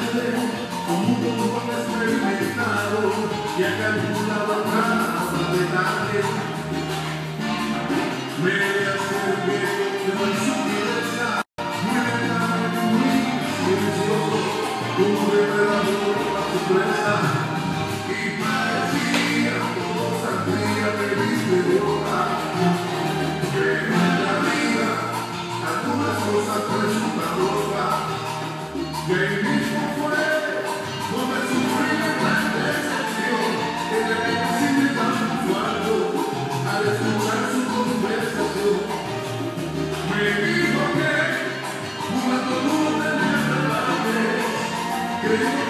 como un bombón experimentado y ha calculado cada detalle. Me acerqué con sutileza, muy lentamente, muy silencioso, como un depredador a su presa, y parecía todo sangría de mi boca. Que en la vida algunas cosas resultan locas, y ahí mismo fue donde sufrí la gran decepción, en la que casi me da un fallo al escuchar su conversación. Me dijo que jugando no tenía verdades, creo